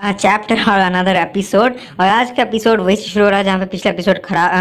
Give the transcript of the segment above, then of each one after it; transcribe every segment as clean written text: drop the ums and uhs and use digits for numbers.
Chapter और another episode. और आज का एपिसोड वही शुरू हो रहा है जहाँ पे पिछला एपिसोड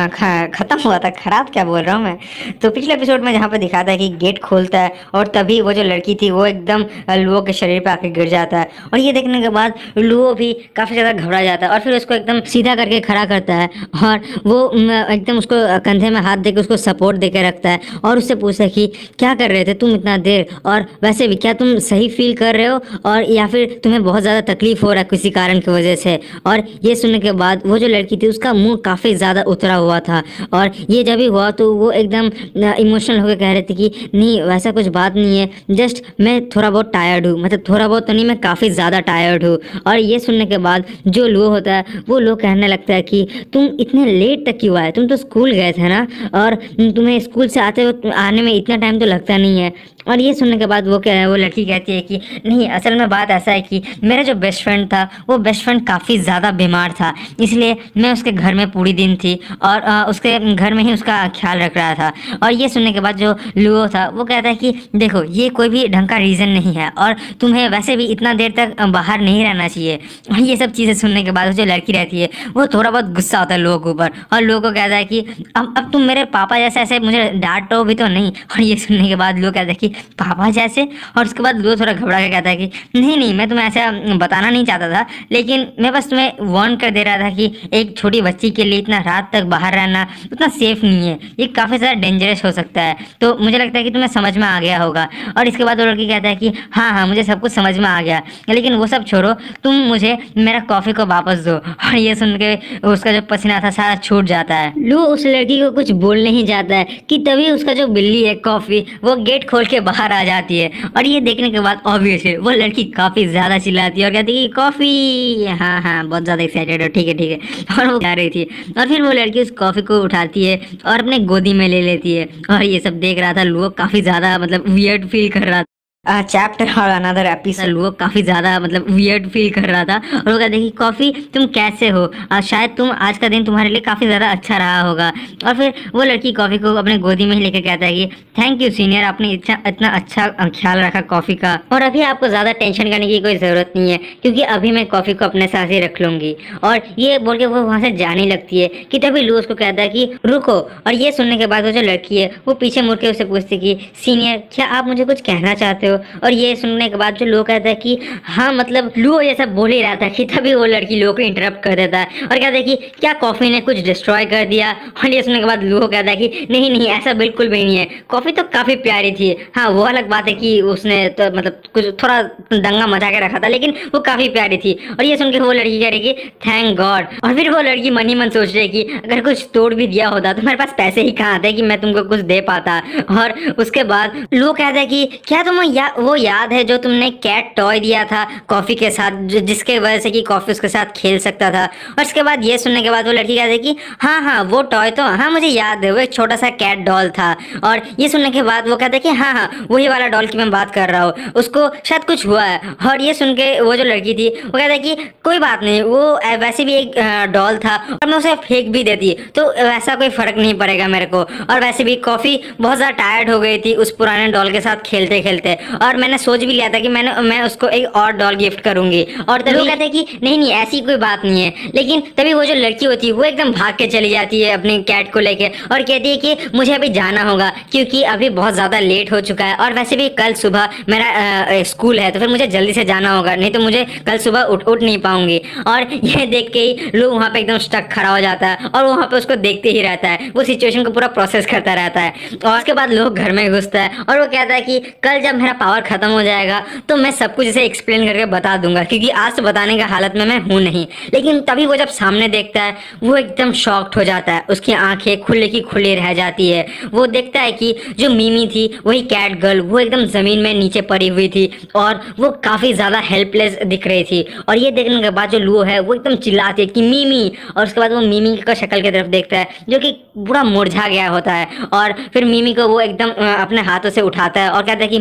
खत्म हुआ था। खराब क्या बोल रहा हूँ मैं। तो पिछले एपिसोड में जहाँ पे दिखाता है कि गेट खोलता है और तभी वो जो लड़की थी वो एकदम लुओ के शरीर पे आके गिर जाता है। और ये देखने के बाद लुओ भी काफ़ी ज़्यादा घबरा जाता है और फिर उसको एकदम सीधा करके खड़ा करता है और वो एकदम उसको कंधे में हाथ देके उसको सपोर्ट देके रखता है और उससे पूछता है कि क्या कर रहे थे तुम इतना देर, और वैसे भी क्या तुम सही फील कर रहे हो और या फिर तुम्हें बहुत ज़्यादा तकलीफ हो रहा है किसी कारण की वजह से। और ये सुनने के बाद वो जो लड़की थी उसका मुंह काफ़ी ज़्यादा उतरा हुआ था और ये जब भी हुआ तो वो एकदम इमोशनल होकर कह रही थी कि नहीं वैसा कुछ बात नहीं है, जस्ट मैं थोड़ा बहुत टायर्ड हूँ, मतलब थोड़ा बहुत तो नहीं, मैं काफ़ी ज़्यादा टायर्ड हूँ। और ये सुनने के बाद जो लो होता है वो लो कहने लगता है कि तुम इतने लेट तक क्यों आए, तुम तो स्कूल गए थे ना, और तुम्हें स्कूल से आने में इतना टाइम तो लगता नहीं है। और ये सुनने के बाद वो लड़की कहती है कि नहीं, असल में बात ऐसा है कि मेरा जो बेस्ट फ्रेंड था वो बेस्ट फ्रेंड काफ़ी ज़्यादा बीमार था, इसलिए मैं उसके घर में पूरी दिन थी और उसके घर में ही उसका ख्याल रख रहा था। और ये सुनने के बाद जो लुओ था वो कहता है कि देखो ये कोई भी ढंग का रीज़न नहीं है और तुम्हें वैसे भी इतना देर तक बाहर नहीं रहना चाहिए। और ये सब चीज़ें सुनने के बाद जो लड़की रहती है वो थोड़ा बहुत गुस्सा होता है लोगों के ऊपर और लोगों को कहता है कि अब तुम मेरे पापा जैसे ऐसे मुझे डांटो भी तो नहीं। और ये सुनने के बाद लोग कहते हैं कि पापा जैसे, और उसके बाद लुओ थोड़ा घबरा के कहता है कि नहीं नहीं, मैं तुम्हें ऐसा बताना नहीं चाहता था, लेकिन मैं बस तुम्हें वार्न कर दे रहा था कि एक छोटी बच्ची के लिए इतना रात तक बाहर रहना उतना सेफ नहीं है, ये काफ़ी ज़्यादा डेंजरस हो सकता है। तो मुझे लगता है कि तुम्हें समझ में आ गया होगा। और इसके बाद वो लड़की कहता है कि हाँ हाँ मुझे सब कुछ समझ में आ गया, लेकिन वो सब छोड़ो, तुम मुझे मेरा कॉफ़ी को वापस दो। और ये सुन के उसका जो पसीना था सारा छूट जाता है। लू उस लड़की को कुछ बोलने ही जाता है कि तभी उसका जो बिल्ली है कॉफ़ी वो गेट खोल के बाहर आ जाती है। और ये देखने के बाद ऑब्वियसली वो लड़की काफ़ी ज़्यादा चिल्लाती है और कहती है कि कॉफ़ी, हाँ हाँ बहुत ज़्यादा एक्साइटेड हो, ठीक है ठीक है। और वो जा रही थी और फिर वो लड़की उस कॉफ़ी को उठाती है और अपने गोदी में ले लेती है। और ये सब देख रहा था लुओ काफ़ी ज़्यादा मतलब वियर्ड फील कर रहा था। चैप्टर और अनदर एपिसोड। वो काफ़ी ज़्यादा मतलब वियर्ड फील कर रहा था और वो कहते कि कॉफ़ी तुम कैसे हो, शायद तुम आज का दिन तुम्हारे लिए काफ़ी ज़्यादा अच्छा रहा होगा। और फिर वो लड़की कॉफ़ी को अपने गोदी में ही लेकर कहता है कि थैंक यू सीनियर, आपने इतना अच्छा ख्याल रखा कॉफ़ी का, और अभी आपको ज़्यादा टेंशन करने की कोई ज़रूरत नहीं है क्योंकि अभी मैं कॉफ़ी को अपने साथ ही रख लूँगी। और ये बोल के वो वहाँ से जाने लगती है कि तभी लू उसको कहता है कि रुको। और ये सुनने के बाद वो जो लड़की है वो पीछे मुड़ के उसे पूछती कि सीनियर क्या आप मुझे कुछ कहना चाहते हो। और ये सुनने के बाद जो लोग कहता है कि हाँ मतलब लुओ ये सब बोल ही रहा था कि तभी वो लड़की लुओ को इंटरप्ट कर देता है और कहता है कि क्या कॉफ़ी ने कुछ डिस्ट्रॉय कर दिया। और ये सुनने के बाद लुओ कहता है कि नहीं नहीं ऐसा बिल्कुल भी नहीं है, कॉफ़ी तो काफ़ी प्यारी थी। हाँ वो अलग बात है कि उसने तो मतलब कुछ थोड़ा दंगा मचा के रखा था, लेकिन वो काफ़ी प्यारी थी। और ये सुन के वो लड़की कह रही कि थैंक गॉड। और फिर वो लड़की मन ही मन सोच रही कि अगर कुछ तोड़ भी दिया होता तो मेरे पास पैसे ही कहाँ थे कि मैं तुमको कुछ दे पाता। और उसके बाद लुओ कहता है कि क्या तुम्हें वो याद है जो तुमने कैट टॉय दिया था कॉफ़ी के साथ, जिसके वजह से कि कॉफ़ी उसके साथ खेल सकता था। और इसके बाद ये सुनने के बाद वो लड़की कहती है कि हाँ हाँ वो टॉय तो हाँ मुझे याद है, वो एक छोटा सा कैट डॉल था। और ये सुनने के बाद वो कहते हैं कि हाँ हाँ वही वाला डॉल की मैं बात कर रहा हूँ, उसको शायद कुछ हुआ है। और ये सुन के वो जो लड़की थी वो कहता है कि कोई बात नहीं, वो वैसे भी एक डॉल था और मैं उसे फेंक भी देती तो वैसा कोई फ़र्क नहीं पड़ेगा मेरे को। और वैसे भी कॉफ़ी बहुत ज़्यादा टायर्ड हो गई थी उस पुराने डॉल के साथ खेलते खेलते, और मैंने सोच भी लिया था कि मैं उसको एक और डॉल गिफ्ट करूंगी। और तभी वो कहते हैं कि नहीं नहीं ऐसी कोई बात नहीं है। लेकिन तभी वो जो लड़की होती है वो एकदम भाग के चली जाती है अपने कैट को लेके और कहती है कि मुझे अभी जाना होगा क्योंकि अभी बहुत ज़्यादा लेट हो चुका है और वैसे भी कल सुबह मेरा स्कूल है, तो फिर मुझे जल्दी से जाना होगा, नहीं तो मुझे कल सुबह उठ नहीं पाऊंगी। और ये देख के ही लोग वहाँ पे एकदम स्टक खड़ा हो जाता है और वहाँ पे उसको देखते ही रहता है, वो सिचुएशन को पूरा प्रोसेस करता रहता है। और उसके बाद लोग घर में घुसता है और वो कहता है कि कल जब मेरा पावर खत्म हो जाएगा तो मैं सब कुछ इसे एक्सप्लेन करके बता दूंगा क्योंकि आज तो बताने का हालत में मैं हूँ नहीं। लेकिन तभी वो जब सामने देखता है वो एकदम शॉक्ड हो जाता है, उसकी आंखें खुले की खुली रह जाती है। वो देखता है कि जो मिमी थी वही कैट गर्ल वो एकदम ज़मीन में नीचे पड़ी हुई थी और वो काफ़ी ज़्यादा हेल्पलेस दिख रही थी। और ये देखने के बाद जो लुओ है वो एकदम चिल्लाती है कि मिमी। और उसके बाद वो मिमी का शक्ल की तरफ देखता है जो कि पूरा मुरझा गया होता है और फिर मिमी को वो एकदम अपने हाथों से उठाता है और कहता है कि मिमी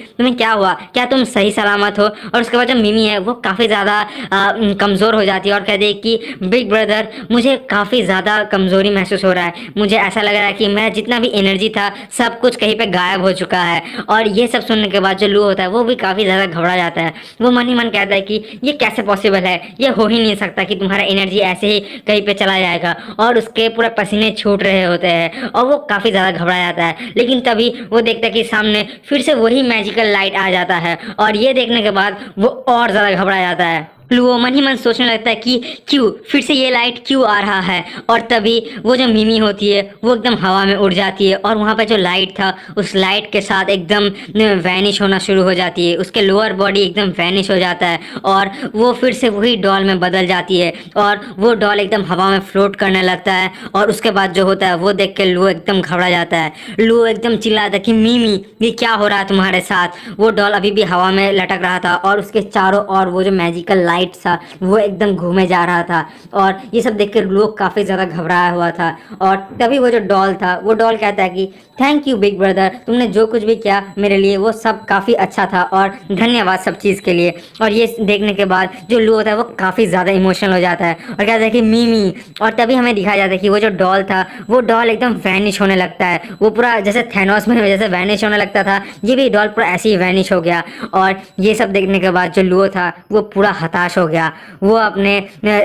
तुम्हें क्या हुआ, क्या तुम सही सलामत हो। और उसके बाद जो मिमी है वो काफ़ी ज़्यादा कमज़ोर हो जाती है और कहती है कि बिग ब्रदर मुझे काफ़ी ज़्यादा कमज़ोरी महसूस हो रहा है, मुझे ऐसा लग रहा है कि मेरा जितना भी एनर्जी था सब कुछ कहीं पे गायब हो चुका है। और ये सब सुनने के बाद जो लू होता है वो भी काफ़ी ज़्यादा घबरा जाता है। वो मन ही मन कहता है कि ये कैसे पॉसिबल है, ये हो ही नहीं सकता कि तुम्हारा एनर्जी ऐसे ही कहीं पे चला जाएगा। और उसके पूरे पसीने छूट रहे होते हैं और वो काफ़ी ज़्यादा घबरा जाता है। लेकिन तभी वो देखता है कि सामने फिर से वही मैजिकल लाइट आ जाता है और ये देखने के बाद वो और ज़्यादा घबरा जाता है। वो मन ही मन सोचने लगता है कि क्यों फिर से ये लाइट क्यों आ रहा है। और तभी वो जो मिमी होती है वो एकदम हवा में उड़ जाती है और वहाँ पे जो लाइट था उस लाइट के साथ एकदम वैनिश होना शुरू हो जाती है, उसके लोअर बॉडी एकदम वैनिश हो जाता है और वो फिर से वही डॉल में बदल जाती है और वो डॉल एकदम हवा में फ्लोट करने लगता है। और उसके बाद जो होता है वो देख के लू एकदम घबरा जाता है। लू एकदम चिल्लाता है कि मिमी ये क्या हो रहा है तुम्हारे साथ। वो डॉल अभी भी हवा में लटक रहा था और उसके चारों ओर वो जो मैजिकल लाइट था वो एकदम घूमे जा रहा था और ये सब देख कर लोग काफी ज्यादा घबराया हुआ था। और तभी वो जो डॉल था वो डॉल कहता है कि थैंक यू बिग ब्रदर, तुमने जो कुछ भी किया मेरे लिए वो सब काफ़ी अच्छा था और धन्यवाद सब चीज़ के लिए। और ये देखने के बाद जो लू होता है वो काफ़ी ज़्यादा इमोशनल हो जाता है और कहता है कि मिमी। और तभी हमें दिखाया जाता है कि वो जो डॉल था वो डॉल एकदम वैनिश होने लगता है, वो पूरा जैसे थैनोस में जैसे वैनिश होने लगता था ये भी डॉल पूरा ऐसे ही वैनिश हो गया। और ये सब देखने के बाद जो लू था वो पूरा हताश हो गया, वो अपने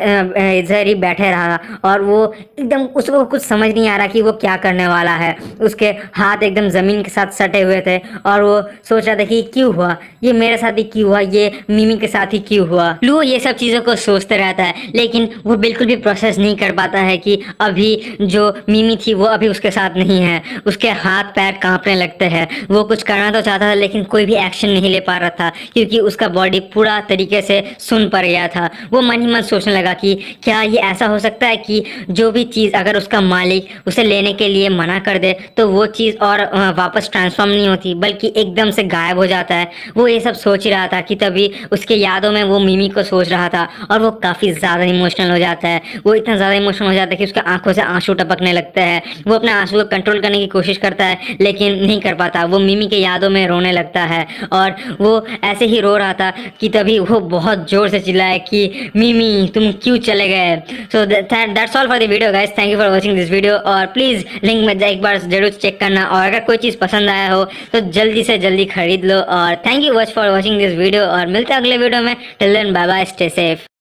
इधर ही बैठे रहा और वो एकदम उसको कुछ समझ नहीं आ रहा कि वो क्या करने वाला है। उसके हाथ एकदम जमीन के साथ सटे हुए थे और वो सोच रहा था कि क्यों हुआ, ये मेरे साथ ही क्यों हुआ, ये मिमी के साथ ही क्यों हुआ। लू ये सब चीज़ों को सोचते रहता है लेकिन वो बिल्कुल भी प्रोसेस नहीं कर पाता है कि अभी जो मिमी थी वो अभी उसके साथ नहीं है। उसके हाथ पैर कांपने लगते हैं, वो कुछ करना तो चाहता था लेकिन कोई भी एक्शन नहीं ले पा रहा था क्योंकि उसका बॉडी पूरा तरीके से सुन पड़ गया था। वो मन ही मन सोचने लगा कि क्या ये ऐसा हो सकता है कि जो भी चीज़ अगर उसका मालिक उसे लेने के लिए मना कर दे तो वो चीज़ और वापस ट्रांसफॉर्म नहीं होती बल्कि एकदम से गायब हो जाता है। वो ये सब सोच ही रहा था कि तभी उसके यादों में वो मिमी को सोच रहा था और वो काफ़ी ज़्यादा इमोशनल हो जाता है। वो इतना ज़्यादा इमोशनल हो जाता है कि उसके आंखों से आंसू टपकने लगते हैं। वो अपने आंसू को कंट्रोल करने की कोशिश करता है लेकिन नहीं कर पाता। वो मिमी के यादों में रोने लगता है और वो ऐसे ही रो रहा था कि तभी वो बहुत ज़ोर से चिल्लाया कि मिमी तुम क्यों चले गए। So that's all for the video guys, thank you for watching this video. और प्लीज़ लिंक में एक बार जरूर चेक करना और अगर कोई चीज़ पसंद आया हो तो जल्दी से जल्दी खरीद लो। और thank you for watching this video और मिलते हैं अगले वीडियो में। Till then bye bye, stay safe.